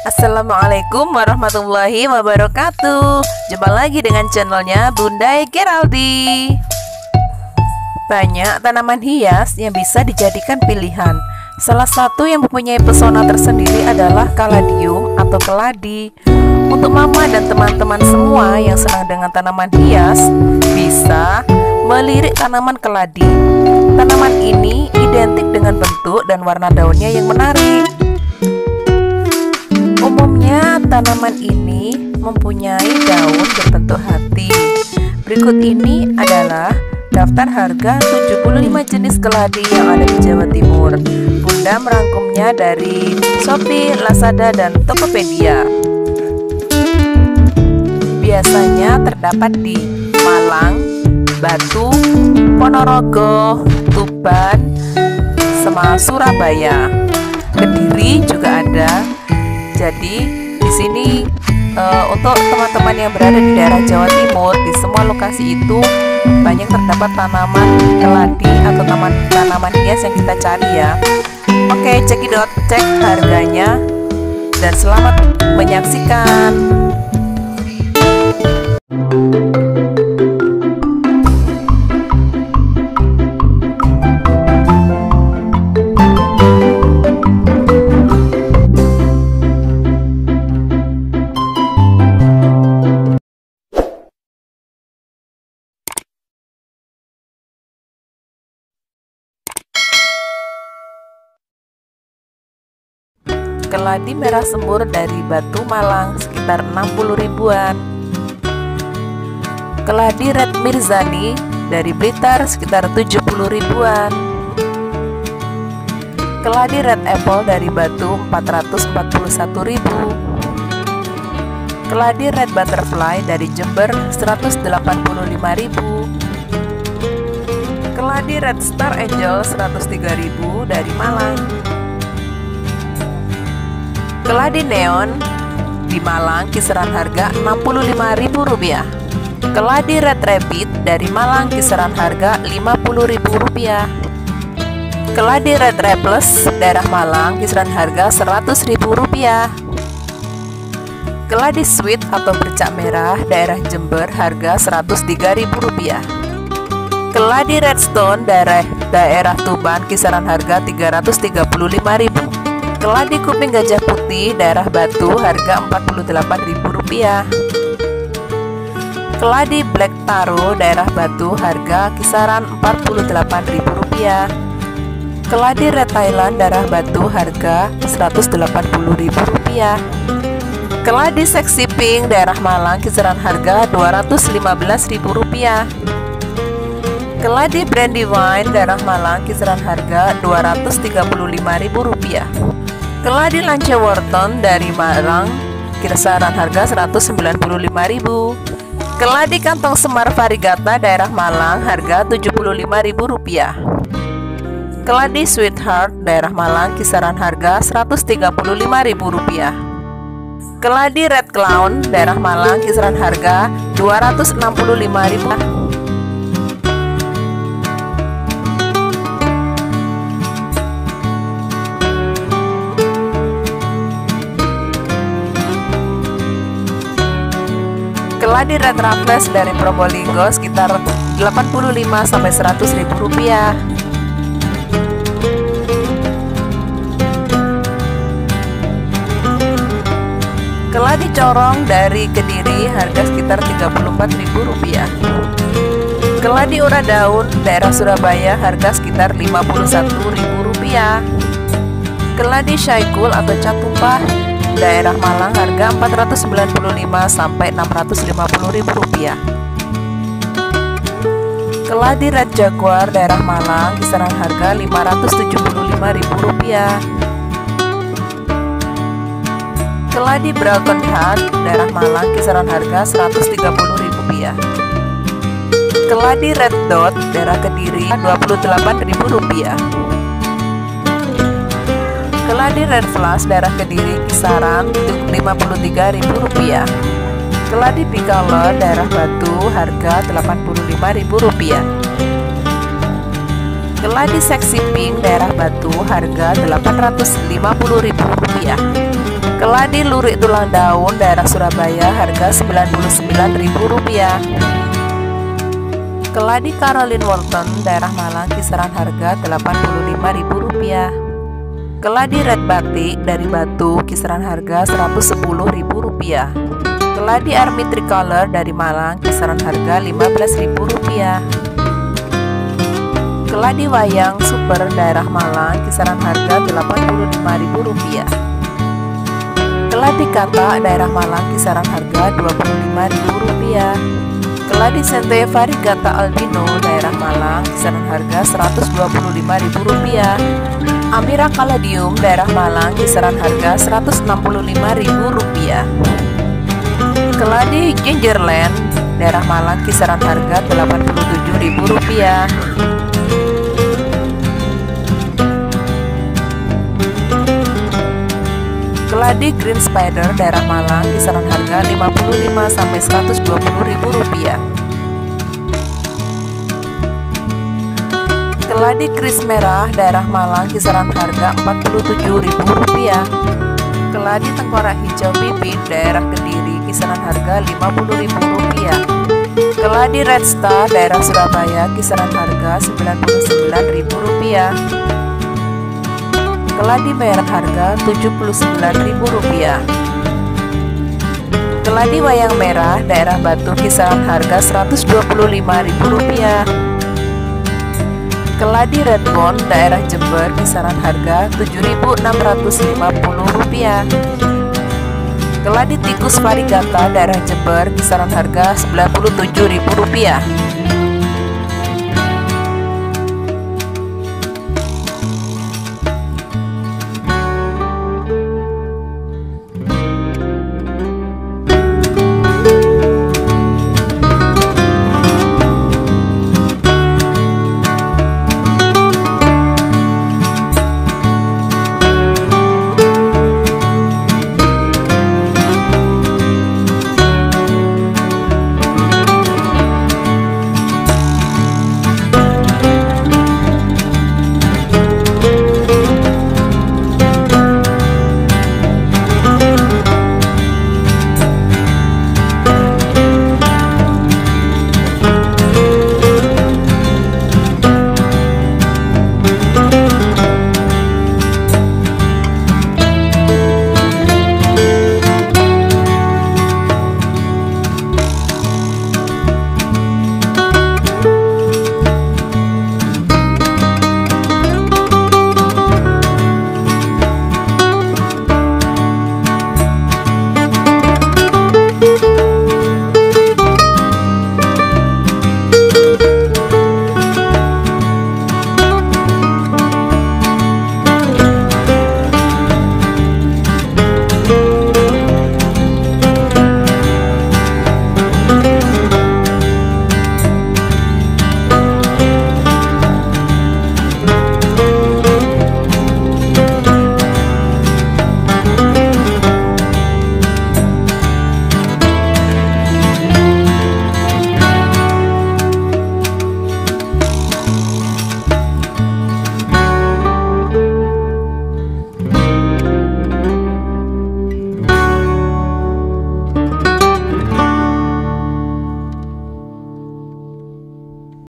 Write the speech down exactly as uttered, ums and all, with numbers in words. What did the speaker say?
Assalamualaikum warahmatullahi wabarakatuh. Jumpa lagi dengan channelnya Bunda Geraldi. Banyak tanaman hias yang bisa dijadikan pilihan. Salah satu yang mempunyai pesona tersendiri adalah kaladium atau keladi. Untuk mama dan teman-teman semua yang senang dengan tanaman hias, bisa melirik tanaman keladi. Tanaman ini identik dengan bentuk dan warna daunnya yang menarik. Umumnya tanaman ini mempunyai daun berbentuk hati. Berikut ini adalah daftar harga tujuh puluh lima jenis keladi yang ada di Jawa Timur. Bunda merangkumnya dari Shopee, Lazada, dan Tokopedia. Biasanya terdapat di Malang, Batu, Ponorogo, Tuban, sama Surabaya. Kediri juga ada. Jadi di sini uh, untuk teman-teman yang berada di daerah Jawa Timur, di semua lokasi itu banyak terdapat tanaman keladi atau tanaman tanaman hias yang kita cari ya. Oke, cekidot, cek harganya dan selamat menyaksikan. Keladi merah sembur dari Batu Malang sekitar enam puluh ribuan. Keladi red mirzani dari Blitar sekitar tujuh puluh ribuan. Keladi red apple dari Batu empat ratus empat puluh satu ribu. Keladi red butterfly dari Jember seratus delapan puluh lima ribu. Keladi red star angel seratus tiga ribu dari Malang. Keladi neon di Malang kisaran harga enam puluh lima ribu rupiah. Keladi red rabbit dari Malang kisaran harga lima puluh ribu rupiah. Keladi red raples daerah Malang kisaran harga seratus ribu rupiah. Keladi sweet atau bercak merah daerah Jember harga seratus tiga ribu rupiah. Keladi redstone daerah daerah Tuban kisaran harga tiga ratus tiga puluh lima ribu. Keladi kuping gajah putih daerah Batu harga empat puluh delapan ribu rupiah. Keladi black taro daerah Batu harga kisaran empat puluh delapan ribu rupiah. Keladi red Thailand daerah Batu harga seratus delapan puluh ribu rupiah. Keladi sexy pink daerah Malang kisaran harga dua ratus lima belas ribu rupiah. Keladi brandywine daerah Malang kisaran harga dua ratus tiga puluh lima ribu rupiah. Keladi Lance Wharton dari Malang kisaran harga seratus sembilan puluh lima ribu. Keladi kantong semar variegata daerah Malang harga tujuh puluh lima ribu rupiah. Keladi sweetheart daerah Malang kisaran harga seratus tiga puluh lima ribu rupiah. Keladi red clown daerah Malang kisaran harga dua ratus enam puluh lima ribu. Keladi red raffles dari Probolinggo sekitar delapan puluh lima sampai seratus ribu rupiah. Keladi corong dari Kediri harga sekitar tiga puluh empat ribu rupiah. Keladi ura daun daerah Surabaya harga sekitar lima puluh satu ribu rupiah. Keladi syaikul atau cat tumpah daerah Malang harga empat ratus sembilan puluh lima sampai enam ratus lima puluh ribu rupiah. Keladi red jaguar daerah Malang kisaran harga lima ratus tujuh puluh lima ribu rupiah. Keladi dragon heart daerah Malang kisaran harga seratus tiga puluh ribu rupiah. Keladi red dot daerah Kediri dua puluh delapan ribu rupiah. Keladi red flash daerah Kediri kisaran lima puluh tiga ribu rupiah. Keladi bicolor daerah Batu harga delapan puluh lima ribu rupiah. Keladi sexy pink daerah Batu harga delapan ratus lima puluh ribu rupiah. Keladi Keladi lurik tulang daun daerah Surabaya harga sembilan puluh sembilan ribu rupiah. Keladi Caroline Wharton daerah Malang kisaran harga delapan puluh lima ribu rupiah. Keladi Red Batik dari Batu kisaran harga seratus sepuluh ribu rupiah. Keladi Army Tricolor dari Malang kisaran harga lima belas ribu rupiah. Keladi Wayang Super daerah Malang kisaran harga delapan puluh lima ribu rupiah. Keladi Katak daerah Malang kisaran harga dua puluh lima ribu rupiah. Keladi Sente Varigata Albino daerah Malang kisaran harga seratus dua puluh lima ribu rupiah. Amira Caladium daerah Malang kisaran harga seratus enam puluh lima ribu rupiah. Keladi Gingerland daerah Malang kisaran harga delapan puluh tujuh ribu rupiah. Keladi Green Spider daerah Malang kisaran harga lima puluh lima sampai seratus dua puluh ribu rupiah. Keladi Kris Merah daerah Malang kisaran harga empat puluh tujuh ribu rupiah. Keladi Tengkorak Hijau Pipit daerah Kediri kisaran harga lima puluh ribu rupiah. Keladi Red Star daerah Surabaya kisaran harga sembilan puluh sembilan ribu rupiah. Keladi merah harga tujuh puluh sembilan ribu rupiah. Keladi Wayang Merah daerah Batu kisaran harga seratus dua puluh lima ribu rupiah. Keladi Red Bone daerah Jember kisaran harga tujuh ribu enam ratus lima puluh rupiah. Keladi Tikus Varigata daerah Jember kisaran harga sembilan puluh tujuh ribu rupiah.